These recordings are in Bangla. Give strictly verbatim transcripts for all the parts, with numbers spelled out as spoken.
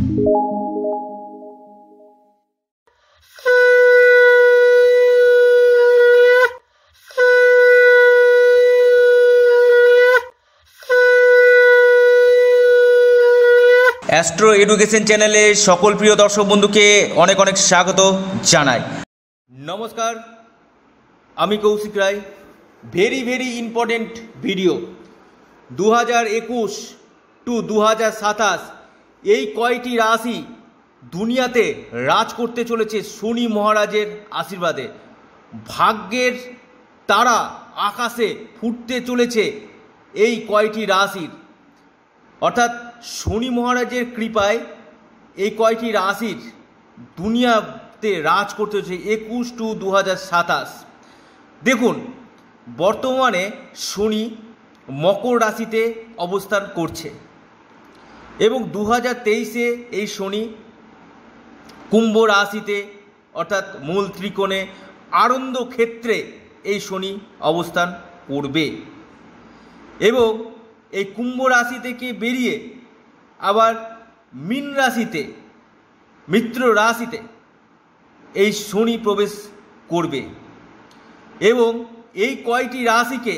অ্যাস্ট্রো এডুকেশন চ্যানেলে সকল প্রিয় দর্শক বন্ধুকে অনেক অনেক স্বাগত জানাই। নমস্কার, আমি Koushik Roy. Very very important video. দু হাজার একুশ টু দু হাজার সাতাশ এই কয়টি রাশি দুনিয়াতে রাজ করতে চলেছে শনি মহারাজের আশীর্বাদে। ভাগ্যের তারা আকাশে ফুটতে চলেছে এই কয়টি রাশির, অর্থাৎ শনি মহারাজের কৃপায় এই কয়টি রাশির দুনিয়াতে রাজ করতে হচ্ছে একুশ টু দু হাজার সাতাশ। দেখুন, বর্তমানে শনি মকর রাশিতে অবস্থান করছে এবং দু হাজার তেইশে এই শনি কুম্ভ রাশিতে অর্থাৎ মূল ত্রিকোণে আনন্দ ক্ষেত্রে এই শনি অবস্থান করবে এবং এই কুম্ভ রাশি থেকে বেরিয়ে আবার মীন রাশিতে, মিত্র রাশিতে এই শনি প্রবেশ করবে এবং এই কয়টি রাশিকে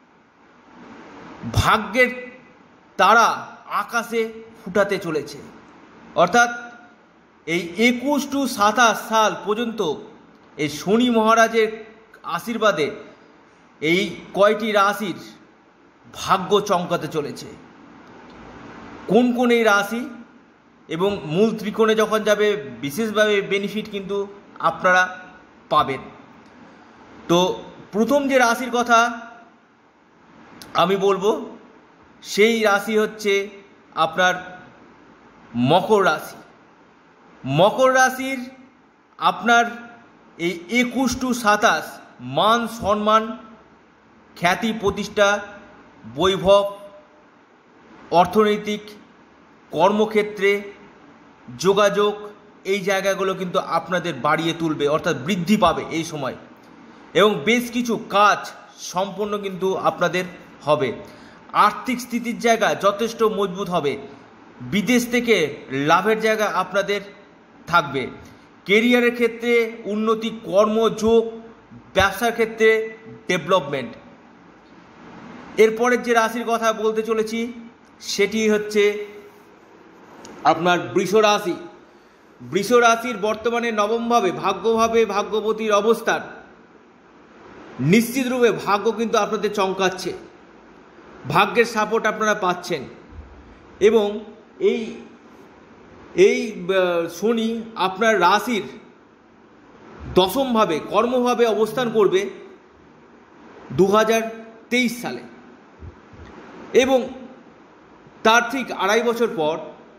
ভাগ্যের তারা আকাশে ফুটাতে চলেছে। অর্থাৎ এই একুশ টু সাতাশ সাল পর্যন্ত এই শনি মহারাজের আশীর্বাদে এই কয়টি রাশির ভাগ্য চমকাতে চলেছে। কোন কোন এই রাশি এবং মূল ত্রিকোণে যখন যাবে বিশেষভাবে বেনিফিট কিন্তু আপনারা পাবেন। তো প্রথম যে রাশির কথা আমি বলবো সেই রাশি হচ্ছে আপনার মকর রাশি। মকর রাশির আপনার এই একুশ টু সাতাশ মান সম্মান, খ্যাতি প্রতিষ্ঠা, বৈভব, অর্থনৈতিক, কর্মক্ষেত্রে, যোগাযোগ, এই জায়গাগুলো কিন্তু আপনাদের বাড়িয়ে তুলবে, অর্থাৎ বৃদ্ধি পাবে এই সময় এবং বেশ কিছু কাজ সম্পন্ন কিন্তু আপনাদের হবে। আর্থিক স্থিতির জায়গা যথেষ্ট মজবুত হবে। বিদেশ থেকে লাভের জায়গা আপনাদের থাকবে। কেরিয়ারের ক্ষেত্রে উন্নতি, কর্মযোগ, ব্যবসার ক্ষেত্রে ডেভেলপমেন্ট। এরপরের যে রাশির কথা বলতে চলেছি সেটি হচ্ছে আপনার বৃষ রাশি। বৃষ রাশির বর্তমানে নবমভাবে ভাগ্যভাবে ভাগ্যবতীর অবস্থান নিশ্চিতরূপে ভাগ্য কিন্তু আপনাদের চমকাচ্ছে, ভাগ্যের সাপোর্ট আপনারা পাচ্ছেন এবং এই এই শনি আপনার রাশির দশমভাবে কর্মভাবে অবস্থান করবে দু হাজার তেইশ সালে এবং তার ঠিক আড়াই বছর পর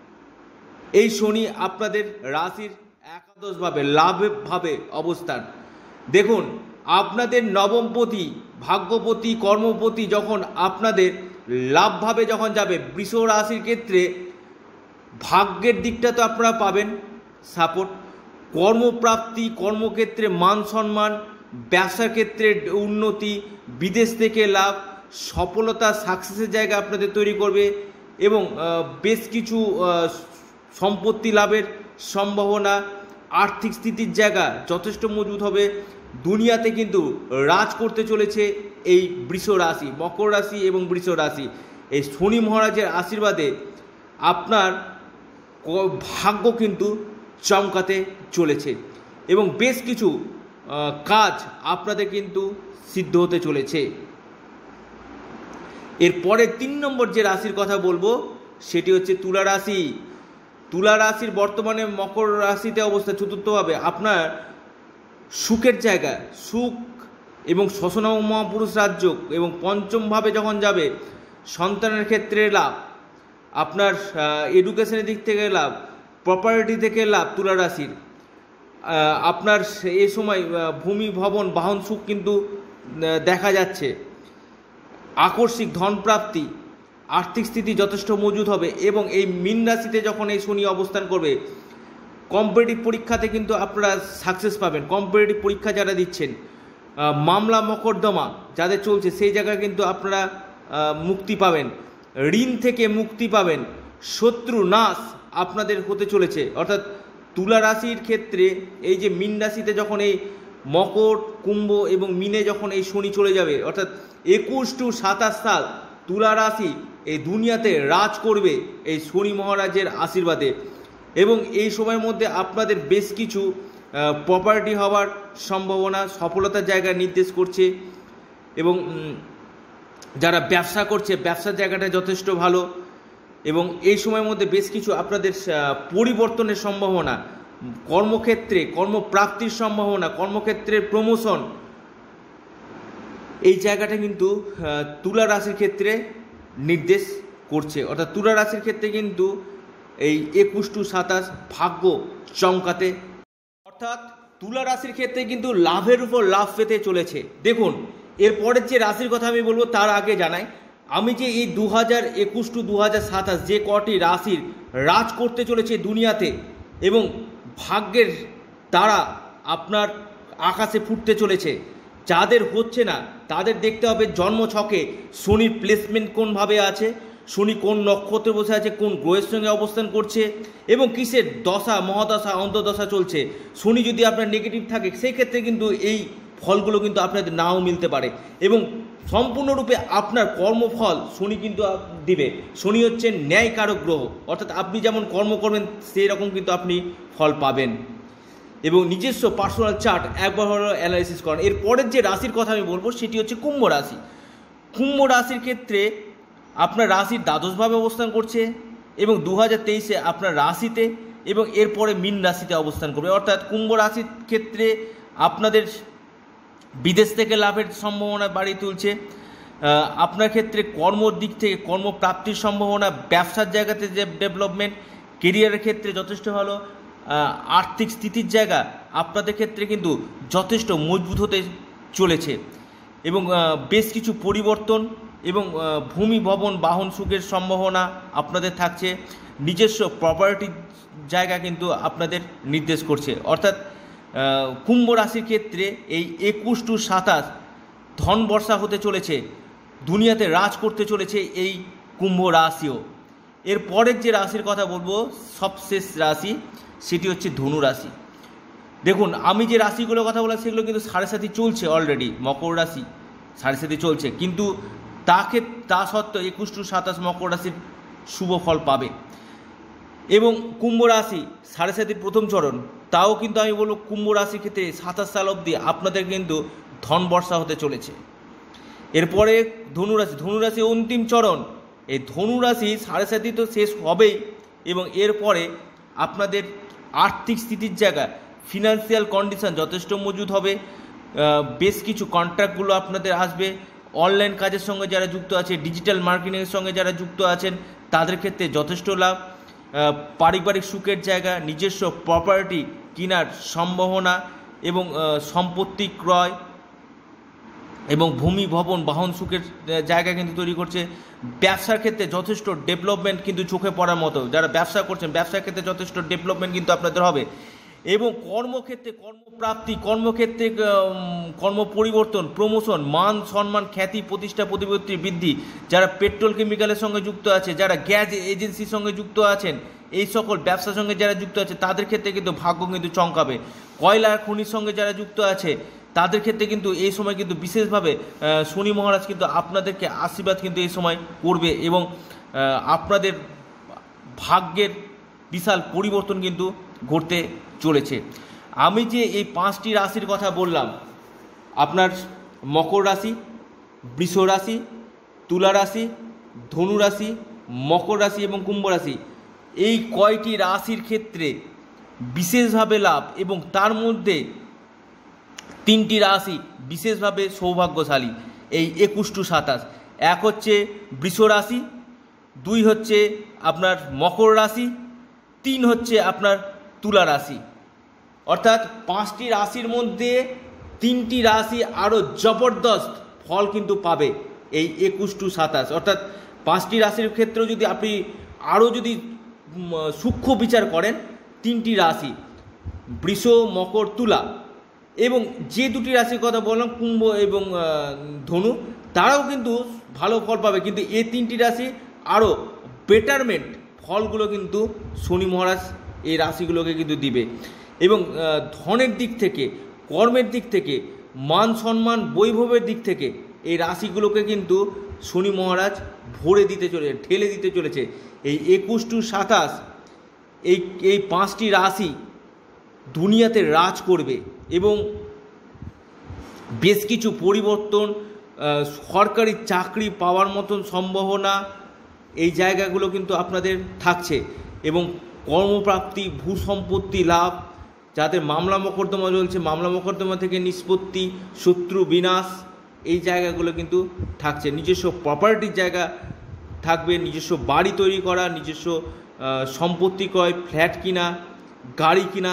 এই শনি আপনাদের রাশির একাদশভাবে লাভভাবে অবস্থান। দেখুন, আপনাদের নবমপতি, ভাগ্যপতি, কর্মপতি যখন আপনাদের লাভভাবে যখন যাবে, বৃষ রাশির ক্ষেত্রে ভাগ্যের দিকটা তো আপনারা পাবেন সাপোর্ট, কর্মপ্রাপ্তি, কর্মক্ষেত্রে মান সম্মান, ব্যবসার ক্ষেত্রে উন্নতি, বিদেশ থেকে লাভ, সফলতা, সাকসেসের জায়গা আপনাদের তৈরি করবে এবং বেশ কিছু সম্পত্তি লাভের সম্ভাবনা, আর্থিক স্থিতির জায়গা যথেষ্ট মজবুত হবে। দুনিয়াতে কিন্তু রাজ করতে চলেছে এই বৃষ রাশি, মকর রাশি এবং বৃষ রাশি। এই শনি মহারাজের আশীর্বাদে আপনার ভাগ্য কিন্তু চমকাতে চলেছে এবং বেশ কিছু কাজ আপনাদের কিন্তু সিদ্ধ হতে চলেছে। এরপরে তিন নম্বর যে রাশির কথা বলবো সেটি হচ্ছে তুলা রাশি। তুলা রাশির বর্তমানে মকর রাশিতে অবস্থা চতুর্থভাবে আপনার সুখের জায়গা, সুখ এবং শ্বশনম মহাপুরুষ রাজ্য এবং পঞ্চমভাবে যখন যাবে সন্তানের ক্ষেত্রে লাভ, আপনার এডুকেশনের দিক থেকে লাভ, প্রপার্টি থেকে লাভ তুলা রাশির। আপনার এ সময় ভূমি, ভবন, বাহন সুখ কিন্তু দেখা যাচ্ছে। আকস্মিক ধনপ্রাপ্তি, আর্থিক স্থিতি যথেষ্ট মজবুত হবে এবং এই মীন রাশিতে যখন এই শনি অবস্থান করবে কম্পিটিটিভ পরীক্ষাতে কিন্তু আপনারা সাকসেস পাবেন। কম্পিটিটিভ পরীক্ষা যারা দিচ্ছেন, মামলা মকদ্দমা যাদের চলছে সেই জায়গায় কিন্তু আপনারা মুক্তি পাবেন, ঋণ থেকে মুক্তি পাবেন, শত্রু নাশ, আপনাদের হতে চলেছে। অর্থাৎ তুলা রাশির ক্ষেত্রে এই যে মীন রাশিতে যখন এই মকর, কুম্ভ এবং মিনে যখন এই শনি চলে যাবে, অর্থাৎ একুশ টু সাতাশ সাল তুলা রাশি এই দুনিয়াতে রাজ করবে এই শনি মহারাজের আশীর্বাদে। এবং এই সময়ের মধ্যে আপনাদের বেশ কিছু প্রপার্টি হওয়ার সম্ভাবনা, সফলতার জায়গা নির্দেশ করছে। এবং যারা ব্যবসা করছে ব্যবসার জায়গাটা যথেষ্ট ভালো। এবং এই সময়ের মধ্যে বেশ কিছু আপনাদের পরিবর্তনের সম্ভাবনা, কর্মক্ষেত্রে কর্মপ্রাপ্তির সম্ভাবনা, কর্মক্ষেত্রের প্রমোশন, এই জায়গাটা কিন্তু তুলা রাশির ক্ষেত্রে নির্দেশ করছে। অর্থাৎ তুলা রাশির ক্ষেত্রে কিন্তু এই একুশ টু সাতাশ ভাগ্য চমকাতে, অর্থাৎ তুলা রাশির ক্ষেত্রে কিন্তু লাভের উপর লাভ পেতে চলেছে। দেখুন, এরপরের যে রাশির কথা আমি বলবো তার আগে জানাই, আমি যে এই দু হাজার একুশ টু দু হাজার সাতাশ যে কটি রাশির রাজ করতে চলেছে দুনিয়াতে এবং ভাগ্যের তারা আপনার আকাশে ফুটতে চলেছে, যাদের হচ্ছে না তাদের দেখতে হবে জন্মছকে শনির প্লেসমেন্ট কোনভাবে আছে, শনি কোন নক্ষত্রে বসে আছে, কোন গ্রহের সঙ্গে অবস্থান করছে এবং কিসের দশা মহাদশা অন্তর্দশা চলছে। শনি যদি আপনার নেগেটিভ থাকে সেই ক্ষেত্রে কিন্তু এই ফলগুলো কিন্তু আপনাদের নাও মিলতে পারে এবং সম্পূর্ণরূপে আপনার কর্মফল শনি কিন্তু দিবে। শনি হচ্ছে ন্যায়কারক গ্রহ, অর্থাৎ আপনি যেমন কর্ম করবেন সেই রকম কিন্তু আপনি ফল পাবেন। এবং নিজস্ব পার্সোনাল চার্ট একবার হলো অ্যানালাইসিস করেন। এর পরের যে রাশির কথা আমি বলবো সেটি হচ্ছে কুম্ভ রাশি। কুম্ভ রাশির ক্ষেত্রে আপনার রাশির দ্বাদশভাবে অবস্থান করছে এবং দু হাজার তেইশে আপনার রাশিতে এবং এরপরে মীন রাশিতে অবস্থান করবে। অর্থাৎ কুম্ভ রাশির ক্ষেত্রে আপনাদের বিদেশ থেকে লাভের সম্ভাবনা বাড়িয়ে তুলছে। আপনার ক্ষেত্রে কর্মর দিক থেকে কর্মপ্রাপ্তির সম্ভাবনা, ব্যবসার জায়গাতে যে ডেভেলপমেন্ট, কেরিয়ারের ক্ষেত্রে যথেষ্ট ভালো, আর্থিক স্থিতির জায়গা আপনাদের ক্ষেত্রে কিন্তু যথেষ্ট মজবুত হতে চলেছে এবং বেশ কিছু পরিবর্তন এবং ভূমি ভবন বাহন সুখের সম্ভাবনা আপনাদের থাকছে। নিজস্ব প্রপার্টির জায়গা কিন্তু আপনাদের নির্দেশ করছে। অর্থাৎ কুম্ভ রাশির ক্ষেত্রে এই একুশ টু সাতাশ ধন বর্ষা হতে চলেছে, দুনিয়াতে রাজ করতে চলেছে এই কুম্ভ রাশিও। এর পরের যে রাশির কথা বলবো সবশেষ রাশি সেটি হচ্ছে ধনু রাশি। দেখুন, আমি যে রাশিগুলোর কথা বললাম সেগুলো কিন্তু সাড়ে সাথী চলছে অলরেডি। মকর রাশি সাড়ে সাথী চলছে, কিন্তু তাকে তা সত্ত্বেও একুশ টু সাতাশ মকর রাশির শুভ ফল পাবে। এবং কুম্ভ রাশি সাড়ে সাতির প্রথম চরণ, তাও কিন্তু আমি বলবো কুম্ভ রাশির ক্ষেত্রে সাতাশ সাল অবধি আপনাদের কিন্তু ধন বর্ষা হতে চলেছে। এরপরে ধনুরাশি, ধনুরাশি অন্তিম চরণ। এই ধনুরাশি সাড়ে সাতি তো শেষ হবেই এবং এরপরে আপনাদের আর্থিক স্থিতির জায়গা, ফিনান্সিয়াল কন্ডিশন যথেষ্ট মজুদ হবে। বেশ কিছু কন্ট্রাক্টগুলো আপনাদের আসবে। অনলাইন কাজের সঙ্গে যারা যুক্ত আছে, ডিজিটাল মার্কেটিংয়ের সঙ্গে যারা যুক্ত আছেন তাদের ক্ষেত্রে যথেষ্ট লাভ। পারিবারিক সুখের জায়গা, নিজস্ব প্রপার্টি কেনার সম্ভাবনা এবং সম্পত্তি ক্রয় এবং ভূমি ভবন বাহন সুখের জায়গা কিন্তু তৈরি করছে। ব্যবসার ক্ষেত্রে যথেষ্ট ডেভেলপমেন্ট কিন্তু চোখে পড়ার মতো, যারা ব্যবসা করছেন ব্যবসার ক্ষেত্রে যথেষ্ট ডেভেলপমেন্ট কিন্তু আপনাদের হবে। এবং কর্মক্ষেত্রে কর্মপ্রাপ্তি, কর্মক্ষেত্রে কর্ম পরিবর্তন, প্রমোশন, মান সম্মান, খ্যাতি, প্রতিষ্ঠা প্রতিপত্তি বৃদ্ধি। যারা পেট্রোল কেমিক্যালের সঙ্গে যুক্ত আছে, যারা গ্যাস এজেন্সির সঙ্গে যুক্ত আছেন, এই সকল ব্যবসার সঙ্গে যারা যুক্ত আছে তাদের ক্ষেত্রে কিন্তু ভাগ্য কিন্তু চমকাবে। কয়লার খনির সঙ্গে যারা যুক্ত আছে তাদের ক্ষেত্রে কিন্তু এই সময় কিন্তু বিশেষভাবে শনি মহারাজ কিন্তু আপনাদেরকে আশীর্বাদ কিন্তু এই সময় করবে এবং আপনাদের ভাগ্যের বিশাল পরিবর্তন কিন্তু ঘটতে চলেছে। আমি যে এই পাঁচটি রাশির কথা বললাম, আপনার মকর রাশি, বৃষ রাশি, তুলা রাশি, ধনু রাশি, মকর রাশি এবং কুম্ভ রাশি, এই কয়টি রাশির ক্ষেত্রে বিশেষভাবে লাভ এবং তার মধ্যে তিনটি রাশি বিশেষভাবে সৌভাগ্যশালী এই একুশ টু সাতাশ। এক হচ্ছে বৃষ রাশি, দুই হচ্ছে আপনার মকর রাশি, তিন হচ্ছে আপনার তুলা রাশি। অর্থাৎ পাঁচটি রাশির মধ্যে তিনটি রাশি আরও জবরদস্ত ফল কিন্তু পাবে এই একুশ টু সাতাশ। অর্থাৎ পাঁচটি রাশির ক্ষেত্রেও যদি আপনি আরও যদি সূক্ষ্ম বিচার করেন, তিনটি রাশি বৃষ, মকর, তুলা এবং যে দুটি রাশির কথা বললাম কুম্ভ এবং ধনু, তারাও কিন্তু ভালো ফল পাবে। কিন্তু এই তিনটি রাশি আরও বেটারমেন্ট ফলগুলো কিন্তু শনি মহারাজ এই রাশিগুলোকে কিন্তু দিবে। এবং ধনের দিক থেকে, কর্মের দিক থেকে, মান সম্মান বৈভবের দিক থেকে এই রাশিগুলোকে কিন্তু শনি মহারাজ ভরে দিতে চলেছে, ঠেলে দিতে চলেছে। এই একুশ টু সাতাশ এই এই পাঁচটি রাশি দুনিয়াতে রাজ করবে এবং বেশ কিছু পরিবর্তন, সরকারি চাকরি পাওয়ার মতন সম্ভাবনা এই জায়গাগুলো কিন্তু আপনাদের থাকছে। এবং কর্মপ্রাপ্তি, ভূসম্পত্তি লাভ, যাদের মামলা মোকদ্দমা চলছে মামলা মোকদ্দমা থেকে নিষ্পত্তি, শত্রু বিনাশ, এই জায়গাগুলো কিন্তু থাকছে। নিজস্ব প্রপার্টির জায়গা থাকবে, নিজস্ব বাড়ি তৈরি করা, নিজস্ব সম্পত্তি ক্রয়, ফ্ল্যাট কিনা, গাড়ি কিনা,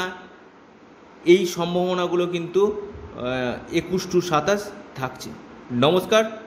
এই সম্ভাবনাগুলো কিন্তু একুশ টু সাতাশ থাকছে। নমস্কার।